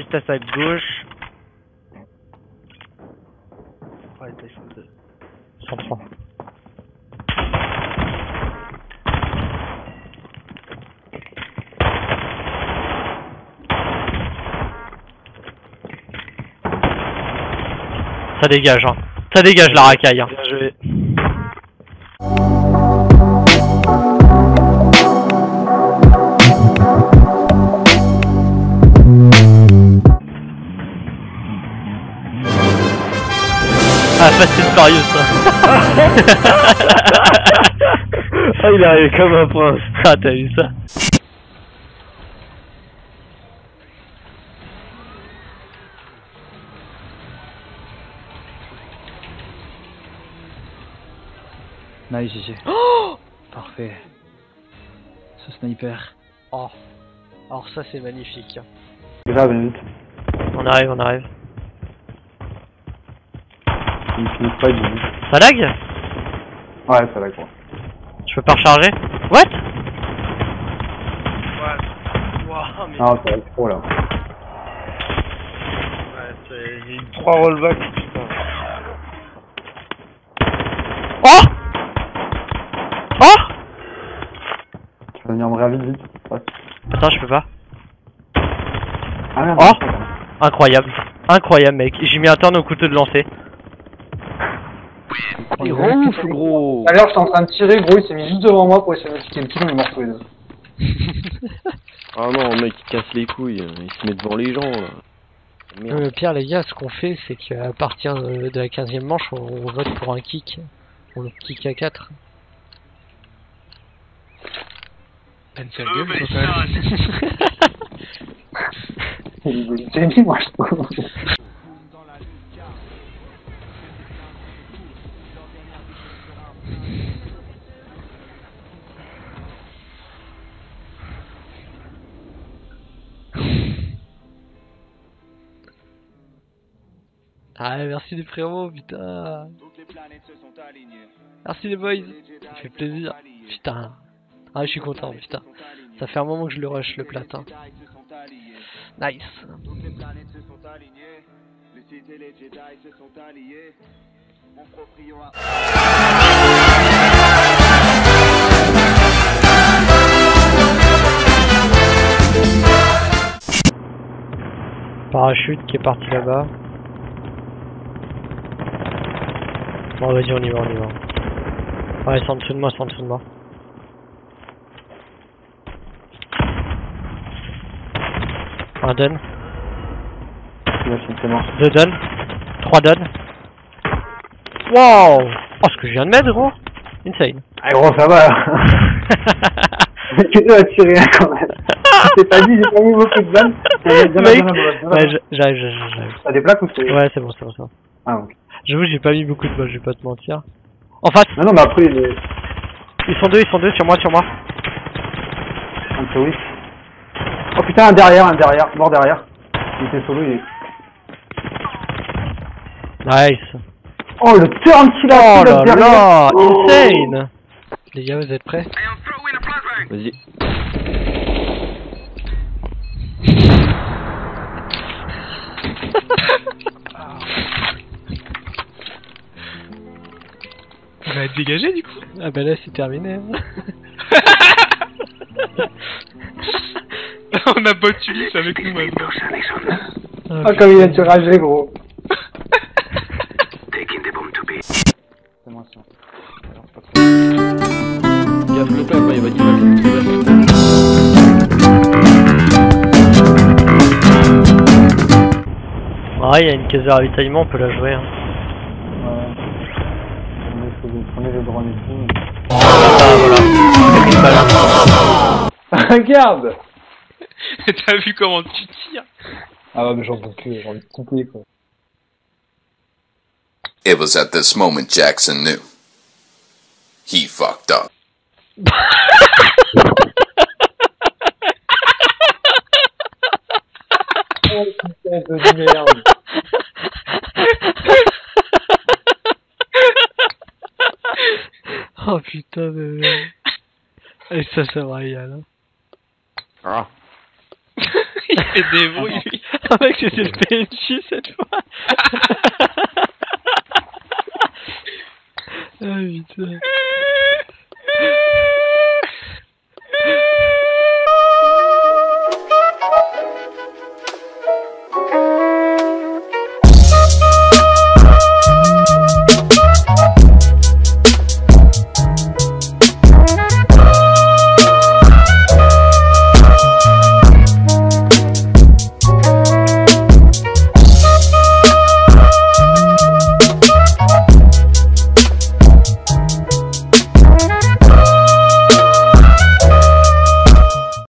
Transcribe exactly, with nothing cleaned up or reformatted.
juste à sa gauche. Ouais, t'as cent deux. cent trois. Ça dégage, hein. Ça dégage la racaille, hein. Bien joué. Ah, Fast and Furious, ça. Ah, il est arrivé comme un prince. Ah, t'as vu ça? Nice, G G. Oh, parfait. Ce sniper. Oh. Alors ça, c'est magnifique. Grave, vite. On arrive, on arrive. Il finit pas du tout. Ça lag? Ouais, ça lag, quoi. Je peux pas recharger? What? Ouais. Wow, mais... Non, ça lag trop, là. Ouais, c'est... J'ai eu trois rollbacks, putain. Oh! Oh! Tu vas venir me réveiller vite, vite. Ouais. Attends, je peux pas. Ah merde. Oh! Incroyable. Incroyable, mec. J'ai mis un turn au couteau de lancer. Il ronfle, gros. Alors, j'étais en train de tirer, gros, il s'est mis juste devant moi pour essayer de me piquer le pied, mais il m'a retrouvé deux. Ah non, mec, il casse les couilles, il se met devant les gens, là. Merde. Le pire, les gars, ce qu'on fait, c'est qu'à partir de la quinzième manche, on, on vote pour un kick. On le kick à quatre. Ben, ça gueule, Il s'est mis, moi, je trouve. Ah, merci les frérots, putain. Merci les boys, ça fait plaisir. Putain. Ah, je suis content, putain. Ça fait un moment que je le rush, le platin. Nice. Parachute qui est parti là-bas. Bon, vas-y, on y va, on y va. Ouais, c'est en dessous de moi, c'est en dessous de moi. Un dun. Deux dun. Trois dun. Wow! Oh, ce que je viens de mettre, gros! Insane. Ah, gros, ça va, là. Tu dois tirer, hein, quand même. Je t'ai pas dit, j'ai pas mis beaucoup de balles. Ouais, j'arrive, j'arrive, j'arrive. T'as des plaques ou c'est... Ouais, c'est bon, c'est bon, c'est bon. Ah, ok. J'avoue, j'ai pas mis beaucoup de balles, je vais pas te mentir. En face! Non, non, mais après, il est... Ils sont deux, ils sont deux, sur moi, sur moi. Un peu oui. Oh putain, un derrière, un derrière, mort derrière. Il était solo, il est... Nice. Oh, le turn qu'il a Oh fait là derrière. là, Oh. insane. Les gars, vous êtes prêts? Vas-y. Il va être dégagé du coup. Ah bah là c'est terminé. On a bot Ulysse avec nous maintenant. Ah, Ah, comme il a tiragé, gros. C'est moi, ça. Gaffe le clap, il va dire vas-y, vas-y. Ouais, il y a une caisse de ravitaillement, on peut la jouer. Hein. Ouais. Prenez le drone et tout. Ah voilà. Regarde. T'as vu comment tu tires? Ah ouais, mais j'en peux plus, j'ai envie de couper, quoi. It was at this moment Jackson knew. He fucked up. Oh putain de merde. Oh putain de merde. Et ça, ça va, Yann. Ah. Il fait des bruits. Ah mec, c'était le P N J cette fois. Ah putain.